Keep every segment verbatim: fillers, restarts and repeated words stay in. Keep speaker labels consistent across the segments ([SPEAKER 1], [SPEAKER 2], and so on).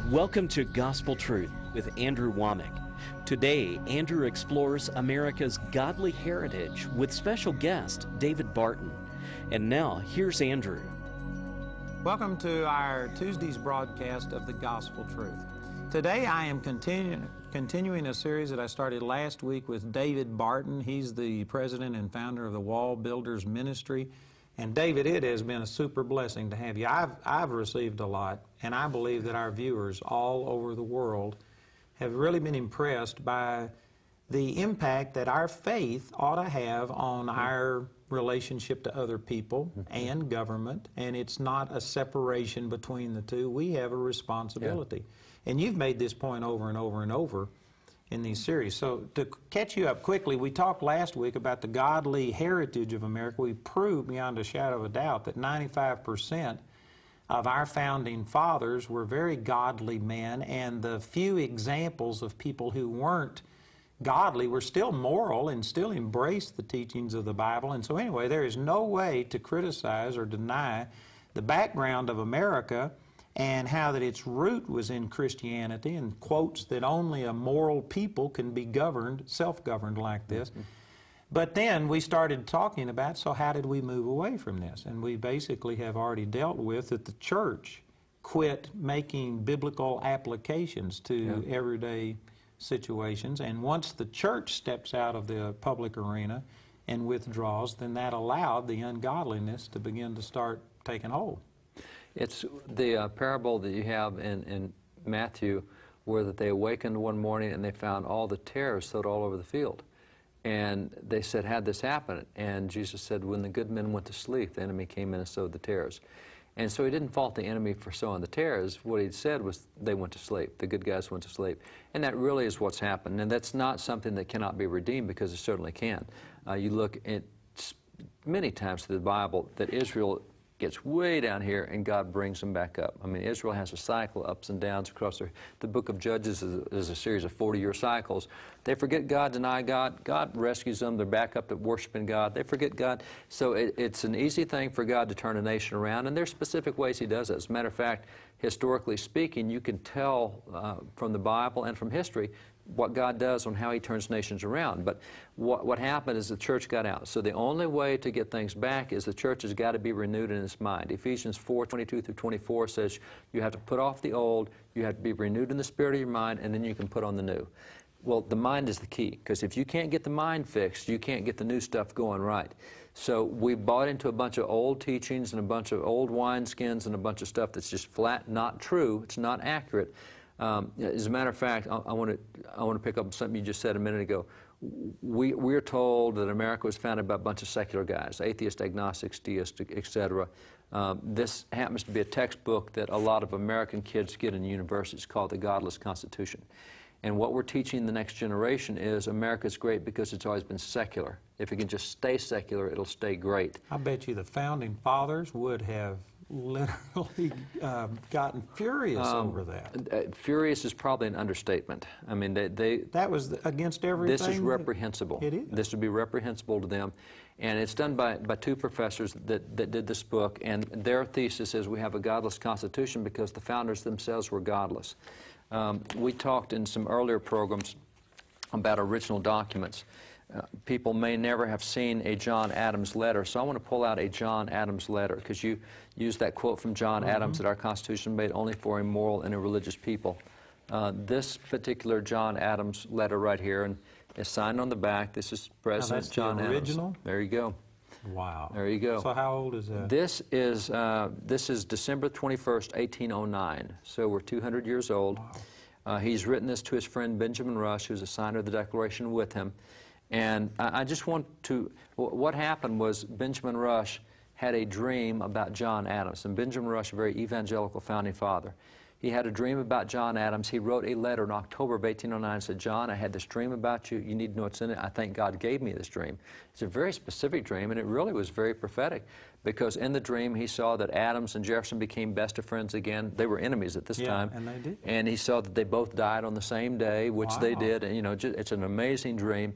[SPEAKER 1] Welcome to Gospel Truth with Andrew Womack. Today, Andrew explores America's godly heritage with special guest David Barton. And now, here's Andrew.
[SPEAKER 2] Welcome to our Tuesday's broadcast of the Gospel Truth. Today I am continu continuing a series that I started last week with David Barton. He's the president and founder of the Wall Builders Ministry. And David, it has been a super blessing to have you. I've, I've received a lot, and I believe that our viewers all over the world have really been impressed by the impact that our faith ought to have on mm-hmm. our relationship to other people mm-hmm. and government, and it's not a separation between the two. We have a responsibility. Yeah. And you've made this point over and over and over in these series. So to catch you up quickly, we talked last week about the godly heritage of America. We proved beyond a shadow of a doubt that ninety-five percent of our founding fathers were very godly men, and the few examples of people who weren't godly were still moral and still embraced the teachings of the Bible. And so anyway, there is no way to criticize or deny the background of America and how that its root was in Christianity, and quotes that only a moral people can be governed, self-governed like this. Mm-hmm. But then we started talking about, so how did we move away from this? And we basically have already dealt with that the church quit making biblical applications to yeah. everyday situations. And once the church steps out of the public arena and withdraws, then that allowed the ungodliness to begin to start taking hold.
[SPEAKER 3] It's the uh, parable that you have in, in Matthew, where that they awakened one morning and they found all the tares sowed all over the field. And they said, how'd this happen? And Jesus said, when the good men went to sleep, the enemy came in and sowed the tares. And so he didn't fault the enemy for sowing the tares. What he said was they went to sleep. The good guys went to sleep. And that really is what's happened. And that's not something that cannot be redeemed, because it certainly can. Uh, you look at many times through the Bible that Israel gets way down here and God brings them back up. I mean, Israel has a cycle, ups and downs across their, the book of Judges is a, is a series of forty-year cycles. They forget God, deny God. God rescues them. They're back up to worshiping God. They forget God. So it, it's an easy thing for God to turn a nation around, and there's specific ways He does it. As a matter of fact, historically speaking, you can tell uh, from the Bible and from history what God does on how He turns nations around. But what, what happened is the church got out. So the only way to get things back is the church has got to be renewed in its mind. Ephesians four, twenty-two through twenty-four says you have to put off the old, you have to be renewed in the spirit of your mind, and then you can put on the new. Well, the mind is the key, because if you can't get the mind fixed, you can't get the new stuff going right. So we bought into a bunch of old teachings and a bunch of old wineskins and a bunch of stuff that's just flat not true. It's not accurate. Um, as a matter of fact, I, I want to I want to pick up something you just said a minute ago. We we're told that America was founded by a bunch of secular guys, atheists, agnostics, deists, et cetera. Um, this happens to be a textbook that a lot of American kids get in universities called the Godless Constitution. And what we're teaching the next generation is America's great because it's always been secular. If it can just stay secular, it'll stay great.
[SPEAKER 2] I bet you the founding fathers would have literally um, gotten furious um, over that.
[SPEAKER 3] Uh, furious is probably an understatement. I mean, they... they
[SPEAKER 2] that was against everything?
[SPEAKER 3] This is reprehensible.
[SPEAKER 2] It is.
[SPEAKER 3] This would be reprehensible to them. And it's done by, by two professors that, that did this book, and their thesis is we have a godless constitution because the founders themselves were godless. Um, we talked in some earlier programs about original documents. Uh, people may never have seen a John Adams letter, so I want to pull out a John Adams letter, because you used that quote from John mm-hmm. Adams that our Constitution made only for a moral and a religious people. Uh, this particular John Adams letter right here, and it's signed on the back. This is President
[SPEAKER 2] now
[SPEAKER 3] John
[SPEAKER 2] the original?
[SPEAKER 3] Adams. There you go.
[SPEAKER 2] Wow.
[SPEAKER 3] There you go.
[SPEAKER 2] So how old is that?
[SPEAKER 3] This is, uh, this is December twenty-first, eighteen oh nine. So we're two hundred years old.
[SPEAKER 2] Wow.
[SPEAKER 3] Uh, he's written this to his friend Benjamin Rush, who's a signer of the Declaration with him. And I, I just want to, what happened was Benjamin Rush had a dream about John Adams. And Benjamin Rush, a very evangelical founding father, he had a dream about John Adams. He wrote a letter in October of eighteen oh nine and said, John, I had this dream about you. You need to know what's in it. I think God gave me this dream. It's a very specific dream, and it really was very prophetic, because in the dream he saw that Adams and Jefferson became best of friends again. They were enemies at this
[SPEAKER 2] yeah,
[SPEAKER 3] time.
[SPEAKER 2] and they did.
[SPEAKER 3] And he saw that they both died on the same day, which
[SPEAKER 2] wow.
[SPEAKER 3] they did. And, you know, just, it's an amazing dream.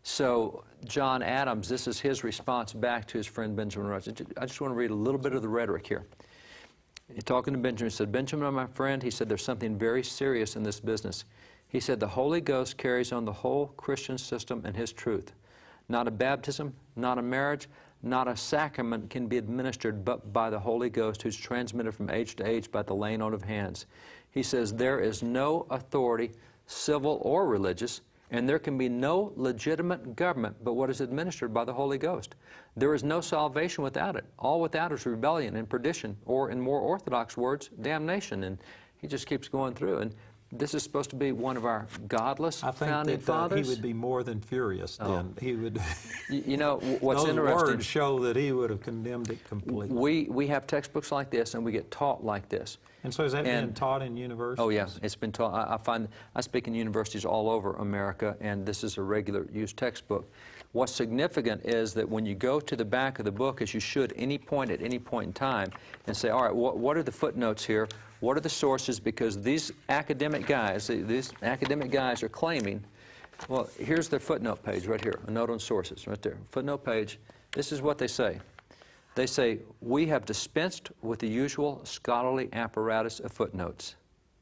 [SPEAKER 3] So John Adams, this is his response back to his friend Benjamin Rush. I just want to read a little bit of the rhetoric here. He, talking to Benjamin, he said, Benjamin, my friend, he said, there's something very serious in this business. He said, the Holy Ghost carries on the whole Christian system and His truth. Not a baptism, not a marriage, not a sacrament can be administered but by the Holy Ghost, who's transmitted from age to age by the laying on of hands. He says, there is no authority, civil or religious, and there can be no legitimate government but what is administered by the Holy Ghost. There is no salvation without it. All without is rebellion and perdition, or in more orthodox words, damnation. And he just keeps going through. And this is supposed to be one of our godless
[SPEAKER 2] I think
[SPEAKER 3] founding
[SPEAKER 2] that, uh,
[SPEAKER 3] fathers.
[SPEAKER 2] he would be more than furious then.
[SPEAKER 3] Oh.
[SPEAKER 2] He would.
[SPEAKER 3] you, you know, what's
[SPEAKER 2] Those
[SPEAKER 3] interesting...
[SPEAKER 2] words show that he would have condemned it completely.
[SPEAKER 3] We, we have textbooks like this, and we get taught like this.
[SPEAKER 2] And so is that
[SPEAKER 3] and,
[SPEAKER 2] being taught in universities?
[SPEAKER 3] Oh, yeah. It's been taught. I, I find, I speak in universities all over America, and this is a regular use textbook. What's significant is that when you go to the back of the book, as you should any point at any point in time, and say, all right, what, what are the footnotes here? What are the sources? Because these academic guys, these academic guys are claiming, well, here's their footnote page right here, a note on sources right there. Footnote page, this is what they say. They say, we have dispensed with the usual scholarly apparatus of footnotes.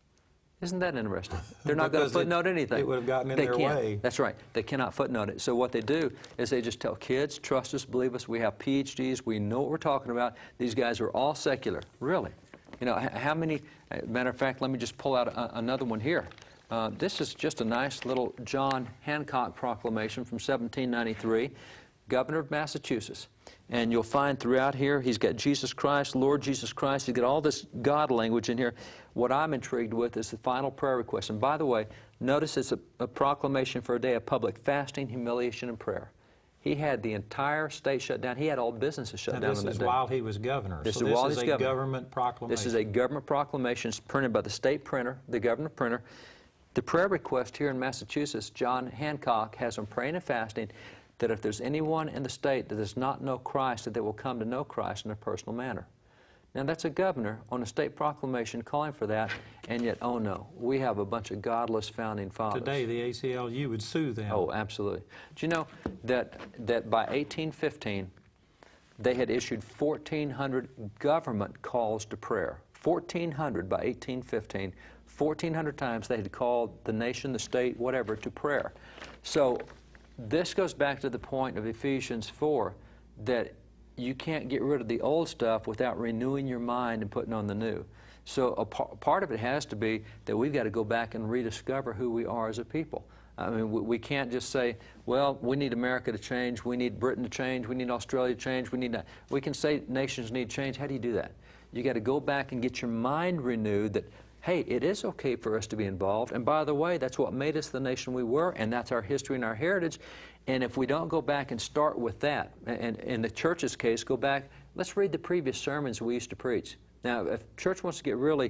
[SPEAKER 3] Isn't that interesting? They're not going to footnote
[SPEAKER 2] it,
[SPEAKER 3] anything.
[SPEAKER 2] It would have gotten in
[SPEAKER 3] they
[SPEAKER 2] their
[SPEAKER 3] can't.
[SPEAKER 2] way.
[SPEAKER 3] That's right. They cannot footnote it. So what they do is they just tell kids, trust us, believe us, we have P H Ds, we know what we're talking about. These guys are all secular. Really. You know, how many, matter of fact, let me just pull out a, another one here. Uh, this is just a nice little John Hancock proclamation from seventeen ninety-three, governor of Massachusetts. And you'll find throughout here, he's got Jesus Christ, Lord Jesus Christ. He's got all this God language in here. What I'm intrigued with is the final prayer request. And by the way, notice it's a, a proclamation for a day of public fasting, humiliation, and prayer. He had the entire state shut down. He had all businesses shut
[SPEAKER 2] and
[SPEAKER 3] down
[SPEAKER 2] this
[SPEAKER 3] on that
[SPEAKER 2] is
[SPEAKER 3] day.
[SPEAKER 2] while he was governor.
[SPEAKER 3] This
[SPEAKER 2] so
[SPEAKER 3] is while
[SPEAKER 2] this
[SPEAKER 3] he's
[SPEAKER 2] is a
[SPEAKER 3] governor.
[SPEAKER 2] government proclamation.
[SPEAKER 3] This is a government proclamation. It's printed by the state printer, the governor printer. The prayer request here in Massachusetts, John Hancock has them praying and fasting that if there's anyone in the state that does not know Christ, that they will come to know Christ in a personal manner. Now that's a governor on a state proclamation calling for that, and yet, oh no, we have a bunch of godless founding fathers.
[SPEAKER 2] Today the A C L U would sue them.
[SPEAKER 3] Oh, absolutely. Do you know that, that by eighteen fifteen, they had issued fourteen hundred government calls to prayer. fourteen hundred by eighteen fifteen. fourteen hundred times they had called the nation, the state, whatever, to prayer. So this goes back to the point of Ephesians four, that you can't get rid of the old stuff without renewing your mind and putting on the new. So a par part of it has to be that we've got to go back and rediscover who we are as a people. I mean, we, we can't just say, well, we need America to change, we need Britain to change, we need Australia to change, we need that. We can say nations need change. How do you do that? You got to go back and get your mind renewed that, hey, it is okay for us to be involved. And by the way, that's what made us the nation we were, and that's our history and our heritage. And if we don't go back and start with that, and in the church's case, go back, let's read the previous sermons we used to preach. Now, if church wants to get really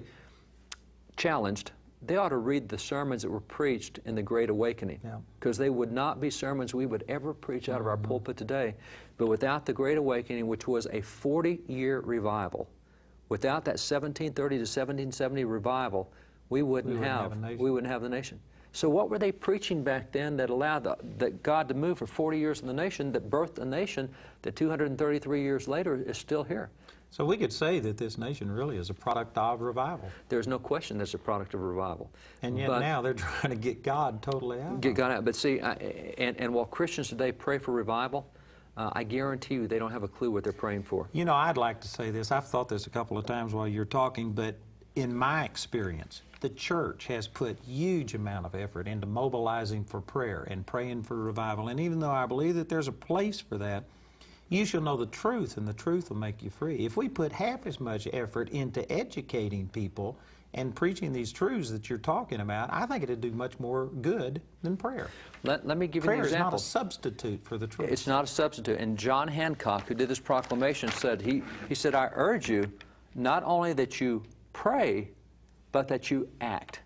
[SPEAKER 3] challenged, they ought to read the sermons that were preached in the Great Awakening, because yeah. they would not be sermons we would ever preach out mm-hmm. of our pulpit today. But without the Great Awakening, which was a forty-year revival, without that seventeen thirty to seventeen seventy revival, we wouldn't, we wouldn't have, have we wouldn't have the nation. So what were they preaching back then that allowed the, that God to move for forty years in the nation, that birthed a nation that two hundred thirty-three years later is still here?
[SPEAKER 2] So we could say that this nation really is a product of revival.
[SPEAKER 3] There's no question that's a product of revival.
[SPEAKER 2] And yet
[SPEAKER 3] but
[SPEAKER 2] now they're trying to get God totally out.
[SPEAKER 3] Get God out. But see, I, and, and while Christians today pray for revival, Uh, I guarantee you they don't have a clue what they're praying for.
[SPEAKER 2] You know, I'd like to say this. I've thought this a couple of times while you're talking, but in my experience, the church has put huge amount of effort into mobilizing for prayer and praying for revival. And even though I believe that there's a place for that, you shall know the truth, and the truth will make you free. If we put half as much effort into educating people and preaching these truths that you're talking about, I think it'd do much more good than prayer.
[SPEAKER 3] Let, let me give
[SPEAKER 2] prayer
[SPEAKER 3] you an example.
[SPEAKER 2] Prayer is not a substitute for the truth.
[SPEAKER 3] It's not a substitute. And John Hancock, who did this proclamation, said, he, he said, I urge you not only that you pray, but that you act.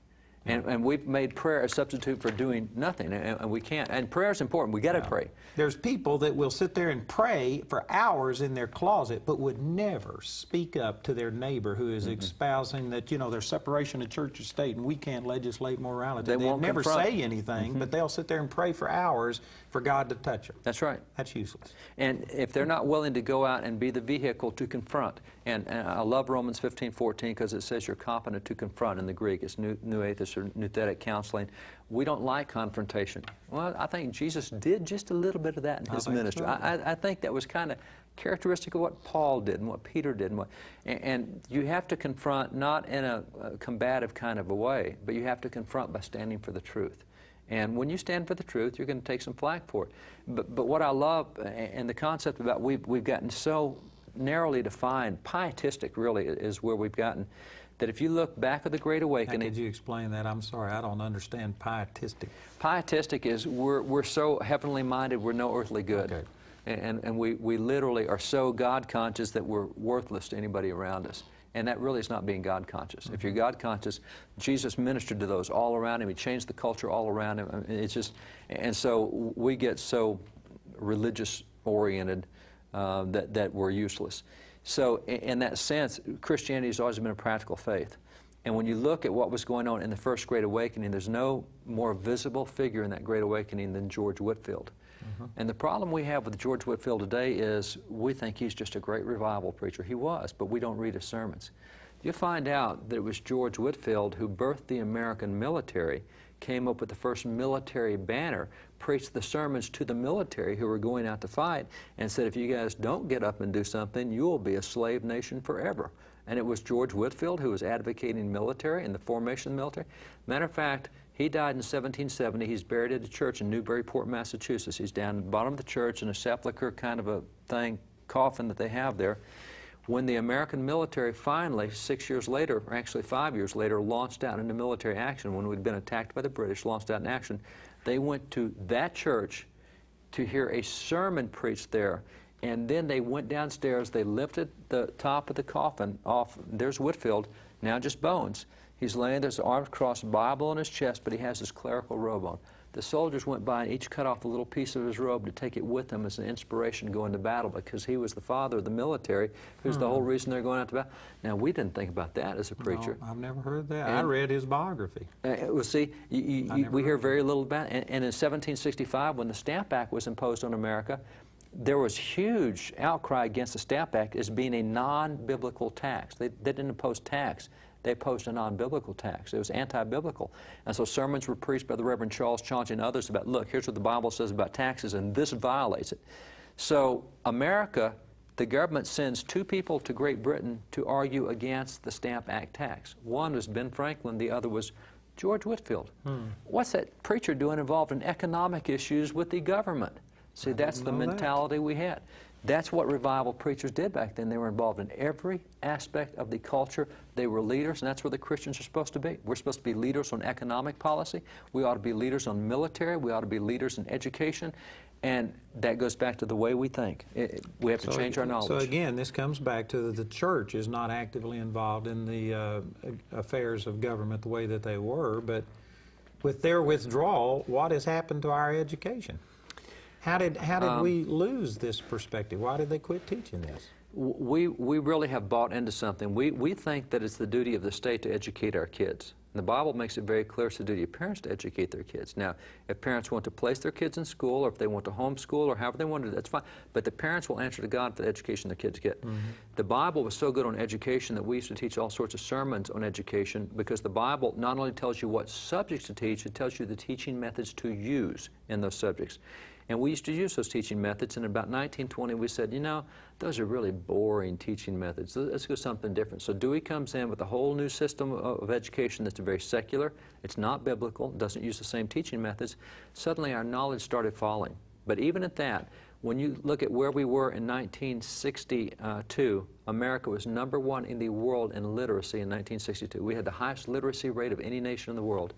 [SPEAKER 3] And, and we've made prayer a substitute for doing nothing, and, and we can't. And prayer is important. We got to
[SPEAKER 2] Yeah.
[SPEAKER 3] pray.
[SPEAKER 2] There's people that will sit there and pray for hours in their closet, but would never speak up to their neighbor who is
[SPEAKER 3] Mm-hmm.
[SPEAKER 2] espousing that, you know, there's separation of church and state and we can't legislate morality.
[SPEAKER 3] They
[SPEAKER 2] They'll
[SPEAKER 3] won't
[SPEAKER 2] never
[SPEAKER 3] confront.
[SPEAKER 2] say anything, but they'll sit there and pray for hours for God to touch them.
[SPEAKER 3] That's right.
[SPEAKER 2] That's useless.
[SPEAKER 3] And if they're not willing to go out and be the vehicle to confront, and, and I love Romans fifteen fourteen because it says you're competent to confront in the Greek. It's new, new atheist or nouthetic counseling. We don't like confrontation. Well, I think Jesus did just a little bit of that in
[SPEAKER 2] I
[SPEAKER 3] his
[SPEAKER 2] think
[SPEAKER 3] ministry.
[SPEAKER 2] so.
[SPEAKER 3] I, I, I think that was kind of characteristic of what Paul did and what Peter did. And, what, and, and you have to confront not in a, a combative kind of a way, but you have to confront by standing for the truth. And when you stand for the truth, you're going to take some flack for it. But, but what I love, and the concept about we've, we've gotten so narrowly defined, pietistic really is where we've gotten, that if you look back at the Great
[SPEAKER 2] How
[SPEAKER 3] Awakening.
[SPEAKER 2] could you explain that? I'm sorry, I don't understand pietistic.
[SPEAKER 3] Pietistic is we're, we're so heavenly minded, we're no earthly good.
[SPEAKER 2] Okay.
[SPEAKER 3] And, and we, we literally are so God conscious that we're worthless to anybody around us. And that really is not being God conscious. Mm-hmm. If you're God conscious, Jesus ministered to those all around him. He changed the culture all around him. I mean, it's just, and so we get so religious oriented uh, that, that we're useless. So in, in that sense, Christianity has always been a practical faith. And when you look at what was going on in the First Great Awakening, there's no more visible figure in that Great Awakening than George Whitefield. Mm-hmm. And the problem we have with George Whitefield today is we think he's just a great revival preacher. He was, but we don't read his sermons. You find out that it was George Whitefield who birthed the American military, came up with the first military banner, preached the sermons to the military who were going out to fight, and said, if you guys don't get up and do something, you will be a slave nation forever. And it was George Whitefield who was advocating military and the formation of the military. Matter of fact, he died in seventeen seventy. He's buried at a church in Newburyport, Massachusetts. He's down at the bottom of the church in a sepulcher kind of a thing, coffin that they have there. When the American military finally, six years later, or actually five years later, launched out into military action, when we'd been attacked by the British, launched out in action, they went to that church to hear a sermon preached there. And then they went downstairs, they lifted the top of the coffin off. There's Whitefield, now just bones. He's laying there, his arms crossed, Bible on his chest, but he has his clerical robe on. The soldiers went by and each cut off a little piece of his robe to take it with them as an inspiration to go into battle, because he was the father of the military, who's hmm. the whole reason they're going out to battle. Now, we didn't think about that as a preacher.
[SPEAKER 2] No, I've never heard that.
[SPEAKER 3] And,
[SPEAKER 2] I read his biography.
[SPEAKER 3] Uh, well, see, you, you, you, we hear very little about it. And, and in seventeen sixty-five, when the Stamp Act was imposed on America, there was huge outcry against the Stamp Act as being a non-biblical tax. They, they didn't impose tax. They opposed a non-biblical tax. It was anti-biblical. And so sermons were preached by the Reverend Charles Chauncy and others about, look, here's what the Bible says about taxes, and this violates it. So America, the government sends two people to Great Britain to argue against the Stamp Act tax. One was Ben Franklin, the other was George Whitefield. Hmm. What's that preacher doing involved in economic issues with the government? See, that's the mentality that. we had. That's what revival preachers did back then. They were involved in every aspect of the culture. They were leaders, and that's where the Christians are supposed to be. We're supposed to be leaders on economic policy. We ought to be leaders on military. We ought to be leaders in education. And that goes back to the way we think. It, it, we have to
[SPEAKER 2] so,
[SPEAKER 3] change our knowledge.
[SPEAKER 2] So again, this comes back to the, the church is not actively involved in the uh, affairs of government the way that they were, but with their withdrawal, what has happened to our education? How did, how did um, we lose this perspective? Why did they quit teaching this?
[SPEAKER 3] We, we really have bought into something. We, we think that it's the duty of the state to educate our kids. And the Bible makes it very clear it's the duty of parents to educate their kids. Now, if parents want to place their kids in school, or if they want to homeschool, or however they want to do, that's fine. But the parents will answer to God for the education their kids get. Mm-hmm. The Bible was so good on education that we used to teach all sorts of sermons on education, because the Bible not only tells you what subjects to teach, it tells you the teaching methods to use in those subjects. And we used to use those teaching methods, and in about nineteen twenty we said, you know, those are really boring teaching methods. Let's go something different. So Dewey comes in with a whole new system of education that's very secular. It's not biblical, doesn't use the same teaching methods. Suddenly our knowledge started falling. But even at that, when you look at where we were in nineteen sixty-two, America was number one in the world in literacy in nineteen sixty-two. We had the highest literacy rate of any nation in the world.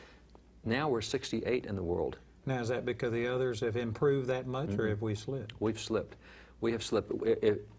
[SPEAKER 3] Now we're sixty-eight in the world.
[SPEAKER 2] Now, is that because the others have improved that much, mm-hmm. or have we slipped?
[SPEAKER 3] We've slipped. We have slipped. If,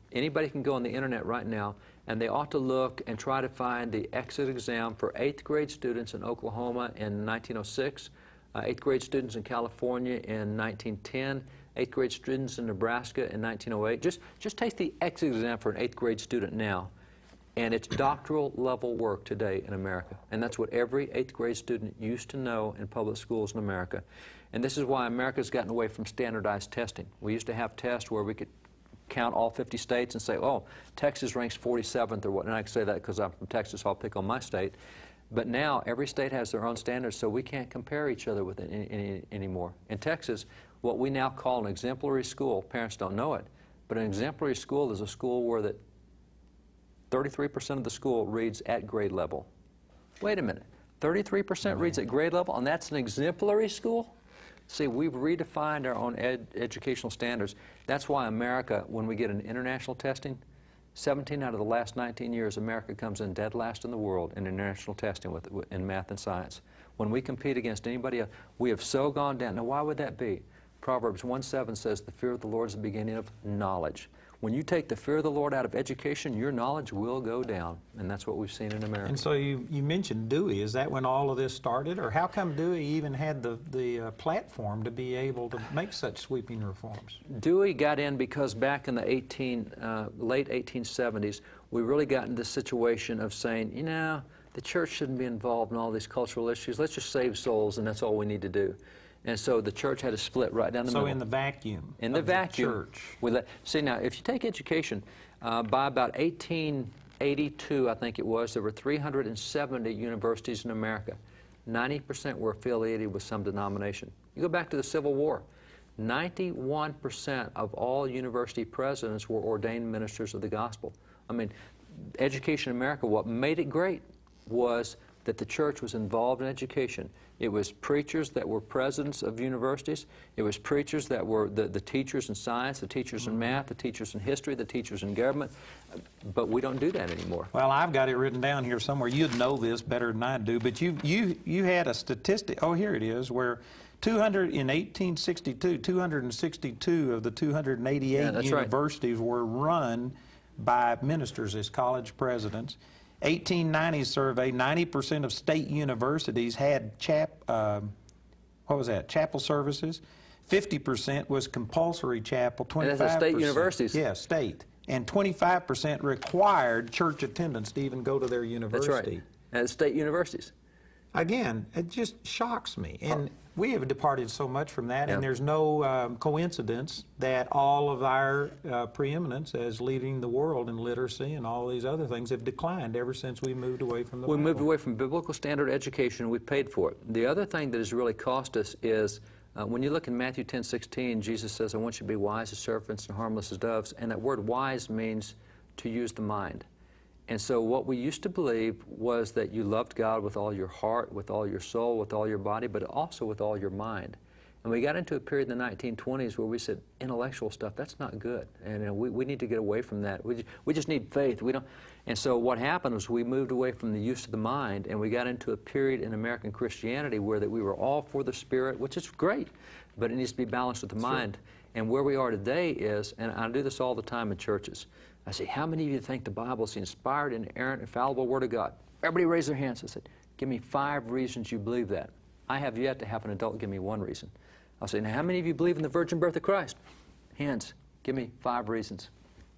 [SPEAKER 3] Anybody can go on the internet right now, and they ought to look and try to find the exit exam for eighth grade students in Oklahoma in nineteen oh six, uh, eighth grade students in California in nineteen ten, eighth grade students in Nebraska in nineteen oh eight. Just, just take the exit exam for an eighth grade student now, and it's doctoral level work today in America. And that's what every eighth grade student used to know in public schools in America. And this is why America's gotten away from standardized testing. We used to have tests where we could count all fifty states and say, oh, Texas ranks forty-seventh or what, and I can say that because I'm from Texas, so I'll pick on my state. But now every state has their own standards, so we can't compare each other with it any, any, anymore. In Texas, what we now call an exemplary school, parents don't know it, but an exemplary school is a school where that thirty-three percent of the school reads at grade level. Wait a minute, thirty-three percent reads at grade level, and that's an exemplary school? See, we've redefined our own ed educational standards. That's why America, when we get an international testing, seventeen out of the last nineteen years, America comes in dead last in the world in international testing with, in math and science. When we compete against anybody else, we have so gone down. Now, why would that be? Proverbs one seven says, the fear of the Lord is the beginning of knowledge. When you take the fear of the Lord out of education, your knowledge will go down, and that's what we've seen in America.
[SPEAKER 2] And so you, you mentioned Dewey. Is that when all of this started, or how come Dewey even had the, the uh, platform to be able to make such sweeping reforms?
[SPEAKER 3] Dewey got in because back in the eighteen, uh, late eighteen seventies, we really got into this situation of saying, you know, the church shouldn't be involved in all these cultural issues. Let's just save souls, and that's all we need to do. And so the church had to split right down the
[SPEAKER 2] so
[SPEAKER 3] middle.
[SPEAKER 2] So in the vacuum
[SPEAKER 3] In the
[SPEAKER 2] of
[SPEAKER 3] vacuum.
[SPEAKER 2] the church.
[SPEAKER 3] We let, see, now, if you take education, uh, by about eighteen eighty-two, I think it was, there were three hundred seventy universities in America. ninety percent were affiliated with some denomination. You go back to the Civil War. ninety-one percent of all university presidents were ordained ministers of the gospel. I mean, education in America, what made it great was that the church was involved in education. It was preachers that were presidents of universities. It was preachers that were the, the teachers in science, the teachers in math, the teachers in history, the teachers in government. But we don't do that anymore.
[SPEAKER 2] Well, I've got it written down here somewhere. You'd know this better than I do, but you, you, you had a statistic, oh, here it is, where two hundred, in eighteen sixty-two, two hundred sixty-two of the two hundred eighty-eight
[SPEAKER 3] Yeah, that's
[SPEAKER 2] universities
[SPEAKER 3] right.
[SPEAKER 2] were run by ministers as college presidents. eighteen ninety survey, ninety percent of state universities had chap, uh, what was that, chapel services. fifty percent was compulsory chapel, twenty-five percent.
[SPEAKER 3] And that's at state universities.
[SPEAKER 2] Yeah, state. And twenty-five percent required church attendance to even go to their university.
[SPEAKER 3] That's right, at state universities.
[SPEAKER 2] Again, it just shocks me. And we have departed so much from that,
[SPEAKER 3] Yep.
[SPEAKER 2] and there's no um, coincidence that all of our uh, preeminence as leading the world in literacy and all these other things have declined ever since we moved away from the
[SPEAKER 3] We
[SPEAKER 2] Bible.
[SPEAKER 3] moved away from biblical standard education, and we paid for it. The other thing that has really cost us is, uh, when you look in Matthew ten sixteen, Jesus says, I want you to be wise as serpents and harmless as doves, and that word wise means to use the mind. And so what we used to believe was that you loved God with all your heart, with all your soul, with all your body, but also with all your mind. And we got into a period in the nineteen twenties where we said, intellectual stuff, that's not good. And uh, we, we need to get away from that. We just, we just need faith. We don't. And so what happened was we moved away from the use of the mind, and we got into a period in American Christianity where that we were all for the Spirit, which is great, but it needs to be balanced with the
[SPEAKER 2] Sure.
[SPEAKER 3] mind. And where we are today is, and I do this all the time in churches, I say, how many of you think the Bible is the inspired, inerrant, infallible Word of God? Everybody raise their hands. I said, give me five reasons you believe that. I have yet to have an adult give me one reason. I'll say, now how many of you believe in the virgin birth of Christ? Hands. Give me five reasons.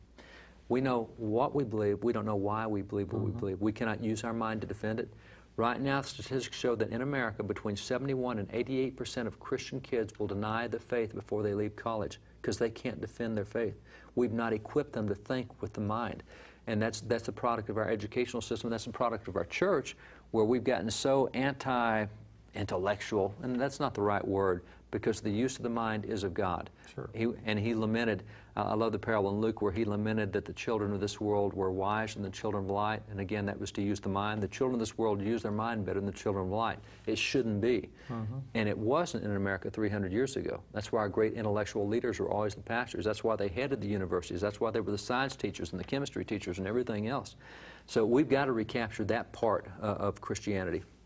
[SPEAKER 3] We know what we believe. We don't know why we believe what mm-hmm. we believe. We cannot use our mind to defend it. Right now, statistics show that in America, between seventy-one and eighty-eight percent of Christian kids will deny the faith before they leave college because they can't defend their faith. We've not equipped them to think with the mind. And that's, that's a product of our educational system. That's a product of our church, where we've gotten so anti-intellectual, and that's not the right word, because the use of the mind is of God.
[SPEAKER 2] Sure.
[SPEAKER 3] He, and he lamented, uh, I love the parable in Luke where he lamented that the children of this world were wise than the children of light. And again, that was to use the mind. The children of this world use their mind better than the children of light. It shouldn't be. Mm-hmm. And it wasn't in America three hundred years ago. That's why our great intellectual leaders were always the pastors. That's why they headed the universities. That's why they were the science teachers and the chemistry teachers and everything else. So we've got to recapture that part uh, of Christianity.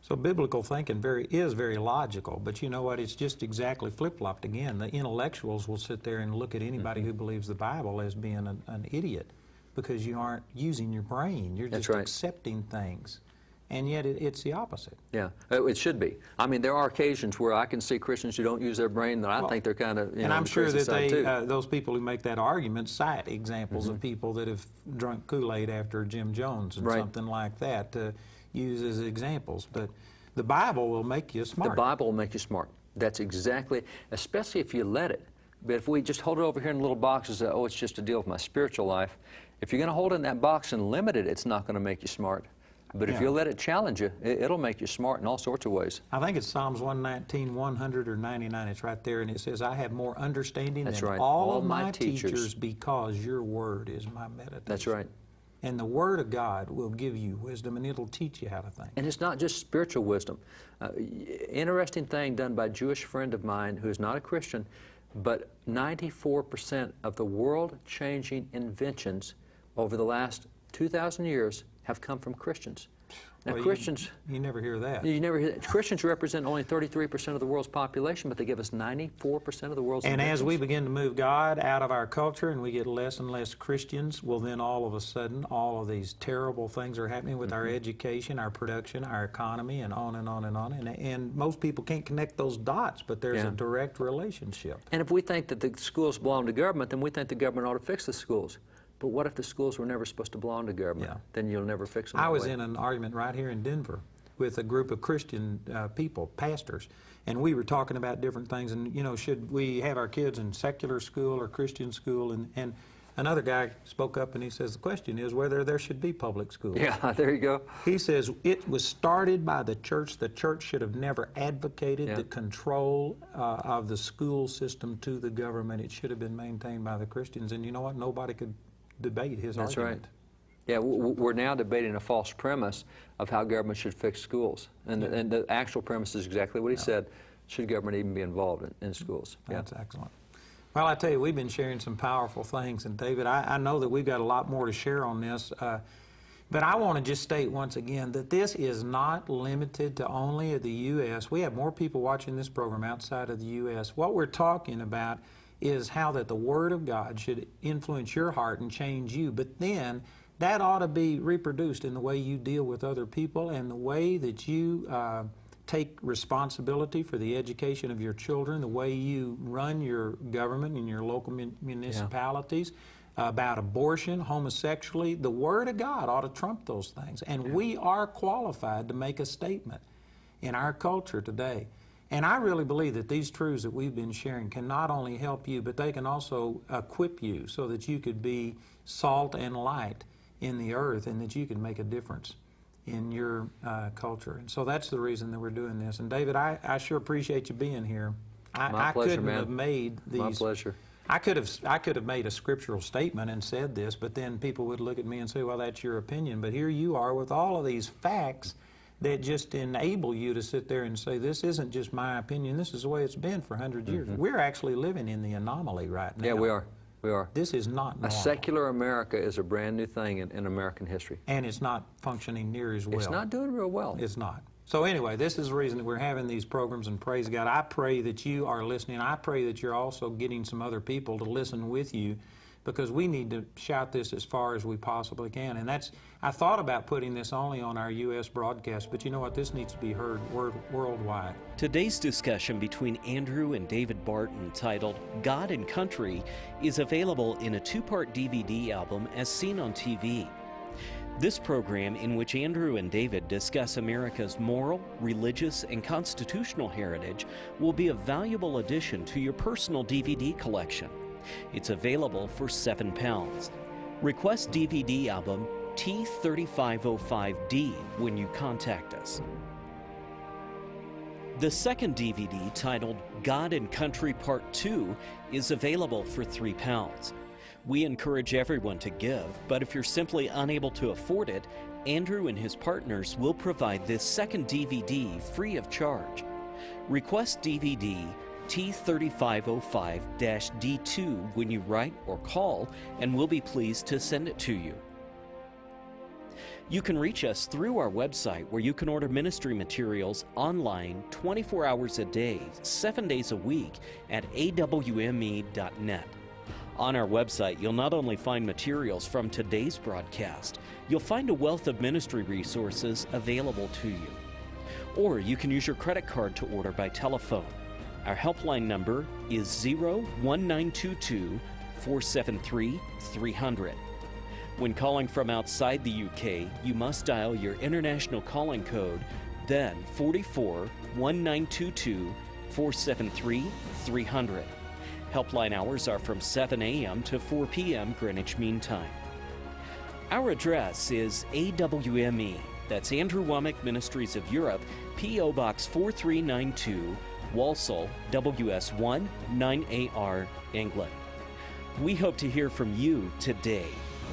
[SPEAKER 2] So biblical thinking very is very logical, but you know what? It's just exactly flip-flopped again. The intellectuals will sit there and look at anybody mm-hmm. who believes the Bible as being an, an idiot because you aren't using your brain. You're just
[SPEAKER 3] right.
[SPEAKER 2] accepting things. And yet it, it's the opposite.
[SPEAKER 3] Yeah, it should be. I mean, there are occasions where I can see Christians who don't use their brain that I well, think they're kind of, you
[SPEAKER 2] and
[SPEAKER 3] know,
[SPEAKER 2] I'm sure that they,
[SPEAKER 3] uh,
[SPEAKER 2] those people who make that argument cite examples
[SPEAKER 3] mm-hmm.
[SPEAKER 2] of people that have drunk Kool-Aid after Jim Jones and
[SPEAKER 3] right.
[SPEAKER 2] something like that to use as examples. But the Bible will make you smart.
[SPEAKER 3] The Bible will make you smart. That's exactly, especially if you let it. But if we just hold it over here in little boxes that, oh, it's just to deal with my spiritual life, if you're going to hold it in that box and limit it, it's not going to make you smart. But
[SPEAKER 2] yeah.
[SPEAKER 3] if you let it challenge you, it, it'll make you smart in all sorts of ways.
[SPEAKER 2] I think it's Psalms one nineteen, one hundred or ninety-nine. It's right there, and it says, I have more understanding
[SPEAKER 3] That's
[SPEAKER 2] than
[SPEAKER 3] right.
[SPEAKER 2] all,
[SPEAKER 3] all
[SPEAKER 2] of my, my
[SPEAKER 3] teachers.
[SPEAKER 2] teachers because your word is my meditation.
[SPEAKER 3] That's right.
[SPEAKER 2] And the Word of God will give you wisdom, and it'll teach you how to think.
[SPEAKER 3] And it's not just spiritual wisdom. Uh, interesting thing done by a Jewish friend of mine who is not a Christian, but ninety-four percent of the world-changing inventions over the last two thousand years have come from Christians. Now,
[SPEAKER 2] well,
[SPEAKER 3] Christians...
[SPEAKER 2] You, you never hear that.
[SPEAKER 3] You never hear that. Christians represent only thirty-three percent of the world's population, but they give us ninety-four percent of the world's
[SPEAKER 2] And
[SPEAKER 3] inventions.
[SPEAKER 2] as we begin to move God out of our culture and we get less and less Christians, well, then all of a sudden, all of these terrible things are happening with mm-hmm. our education, our production, our economy, and on and on and on. And, and most people can't connect those dots, but there's
[SPEAKER 3] yeah.
[SPEAKER 2] a direct relationship.
[SPEAKER 3] And if we think that the schools belong to government, then we think the government ought to fix the schools. But what if the schools were never supposed to belong to government?
[SPEAKER 2] Yeah.
[SPEAKER 3] Then you'll never fix them.
[SPEAKER 2] I
[SPEAKER 3] that
[SPEAKER 2] was
[SPEAKER 3] way.
[SPEAKER 2] in an argument right here in Denver with a group of Christian uh, people, pastors, and we were talking about different things, and, you know, should we have our kids in secular school or Christian school? And, and another guy spoke up and he says, the question is whether there should be public schools.
[SPEAKER 3] Yeah, there you go.
[SPEAKER 2] He says, it was started by the church. The church should have never advocated
[SPEAKER 3] yeah.
[SPEAKER 2] the control uh, of the school system to the government. It should have been maintained by the Christians. And you know what? Nobody could debate his
[SPEAKER 3] That's
[SPEAKER 2] argument.
[SPEAKER 3] Right. Yeah, we're now debating a false premise of how government should fix schools. And, yeah. the, and the actual premise is exactly what he yeah. said. Should government even be involved in, in schools?
[SPEAKER 2] That's
[SPEAKER 3] yeah.
[SPEAKER 2] excellent. Well, I tell you, we've been sharing some powerful things. And David, I, I know that we've got a lot more to share on this. Uh, but I want to just state once again that this is not limited to only the U S We have more people watching this program outside of the U S What we're talking about is how that the Word of God should influence your heart and change you. But then that ought to be reproduced in the way you deal with other people and the way that you uh, take responsibility for the education of your children, the way you run your government in your local mun municipalities, yeah. uh, about abortion, homosexuality. The Word of God ought to trump those things. And yeah. we are qualified to make a statement in our culture today. And I really believe that these truths that we've been sharing can not only help you, but they can also equip you so that you could be salt and light in the earth and that you can make a difference in your uh, culture. And so that's the reason that we're doing this. And David, I, I sure appreciate you being here. I,
[SPEAKER 3] My
[SPEAKER 2] I
[SPEAKER 3] pleasure,
[SPEAKER 2] couldn't
[SPEAKER 3] man.
[SPEAKER 2] have made these.
[SPEAKER 3] My pleasure.
[SPEAKER 2] I could have I could have made a scriptural statement and said this, but then people would look at me and say, well, that's your opinion. But here you are with all of these facts that just enable you to sit there and say, this isn't just my opinion, this is the way it's been for one hundred years. Mm-hmm. We're actually living in the anomaly right now.
[SPEAKER 3] Yeah, we are. We are.
[SPEAKER 2] This is not normal.
[SPEAKER 3] A secular America is a brand new thing in, in American history.
[SPEAKER 2] And it's not functioning near as well.
[SPEAKER 3] It's not doing real well.
[SPEAKER 2] It's not. So anyway, this is the reason that we're having these programs, and praise God. I pray that you are listening. I pray that you're also getting some other people to listen with you, because we need to shout this as far as we possibly can. And that's, I thought about putting this only on our U S broadcast, but you know what? This needs to be heard word, worldwide.
[SPEAKER 1] Today's discussion between Andrew and David Barton, titled God and Country, is available in a two-part D V D album as seen on T V. This program, in which Andrew and David discuss America's moral, religious, and constitutional heritage, will be a valuable addition to your personal D V D collection. It's available for seven pounds. Request D V D album T thirty-five oh five D when you contact us. The second D V D, titled God and Country Part two, is available for three pounds. We encourage everyone to give, but if you're simply unable to afford it, Andrew and his partners will provide this second D V D free of charge. Request D V D T thirty-five oh five D two when you write or call, and we'll be pleased to send it to you. You can reach us through our website, where you can order ministry materials online twenty-four hours a day, seven days a week at A W M E dot net. On our website, you'll not only find materials from today's broadcast, you'll find a wealth of ministry resources available to you. Or you can use your credit card to order by telephone. Our helpline number is zero one nine two two, four seven three, three hundred. When calling from outside the U K, you must dial your international calling code, then forty-four one nine two two, four seven three, three hundred. Helpline hours are from seven a m to four p m Greenwich Mean Time. Our address is A W M E, that's Andrew Wommack Ministries of Europe, P O Box four three nine two, Walsall, W S one, nine A R, England. We hope to hear from you today.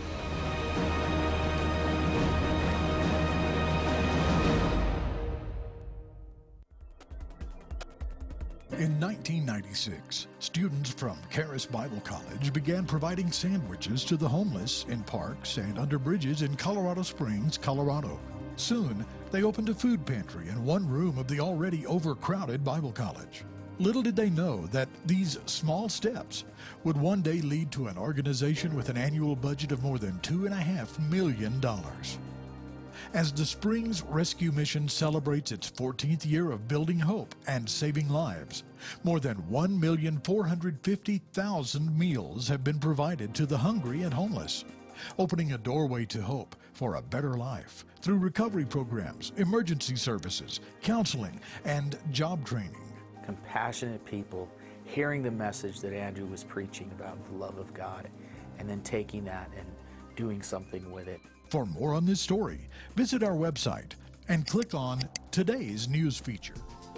[SPEAKER 4] In nineteen ninety-six, students from Charis Bible College began providing sandwiches to the homeless in parks and under bridges in Colorado Springs, Colorado. Soon, they opened a food pantry in one room of the already overcrowded Bible College. Little did they know that these small steps would one day lead to an organization with an annual budget of more than two and a half million dollars. As the Springs Rescue Mission celebrates its fourteenth year of building hope and saving lives, more than one million four hundred fifty thousand meals have been provided to the hungry and homeless, opening a doorway to hope for a better life through recovery programs, emergency services, counseling, and job training.
[SPEAKER 5] Compassionate people hearing the message that Andrew was preaching about the love of God, and then taking that and doing something with it.
[SPEAKER 4] For more on this story, visit our website and click on today's news feature.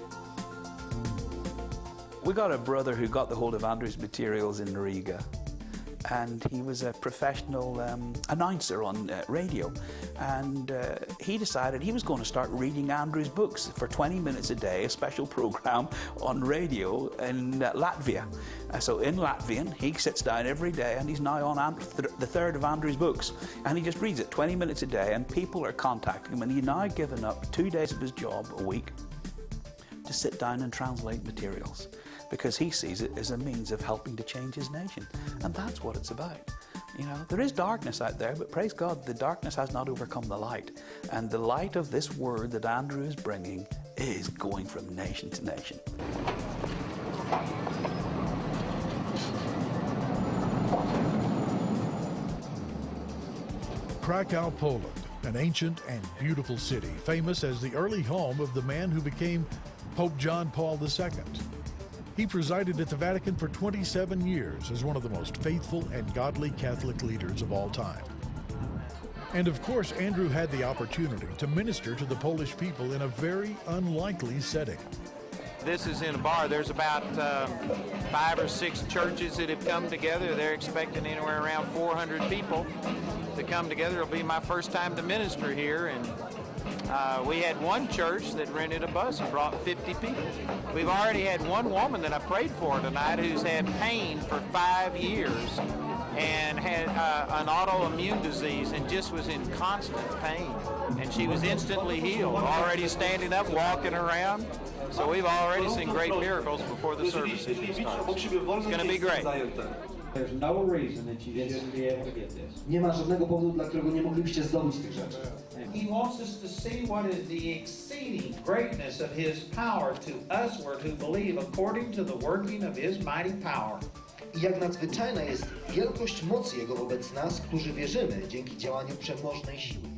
[SPEAKER 6] We got a brother who got the hold of Andrew's materials in Riga, and he was a professional um, announcer on uh, radio, and uh, he decided he was going to start reading Andrew's books for twenty minutes a day, a special program on radio in uh, Latvia. Uh, so in Latvian, he sits down every day, and he's now on And th the third of Andrew's books, and he just reads it twenty minutes a day, and people are contacting him, and he's now given up two days of his job a week to sit down and translate materials, because he sees it as a means of helping to change his nation. And that's what it's about. You know, there is darkness out there, but praise God, the darkness has not overcome the light. And the light of this word that Andrew is bringing is going from nation to nation.
[SPEAKER 4] Krakow, Poland, an ancient and beautiful city, famous as the early home of the man who became Pope John Paul the Second. He presided at the Vatican for twenty-seven years as one of the most faithful and godly Catholic leaders of all time. And of course, Andrew had the opportunity to minister to the Polish people in a very unlikely setting.
[SPEAKER 7] This is in a bar. There's about uh, five or six churches that have come together. They're expecting anywhere around four hundred people to come together. It'll be my first time to minister here, and uh, we had one church that rented a bus and brought fifty people. We've already had one woman that I prayed for tonight who's had pain for five years and had uh, an autoimmune disease and just was in constant pain. And she was instantly healed, already standing up, walking around. So we've already seen great miracles before the service even starts. It's going to be great.
[SPEAKER 2] There's no reason that you shouldn't be able to get this.
[SPEAKER 8] Nie ma żadnego powodu, dla którego nie moglibyście zdobyć tych rzeczy.
[SPEAKER 2] He wants us to see what is the exceeding greatness of His power to usward who believe according to the working of His mighty power.
[SPEAKER 8] I jak nadzwyczajna jest wielkość mocy Jego wobec nas, którzy wierzymy dzięki działaniu przemożnej siły.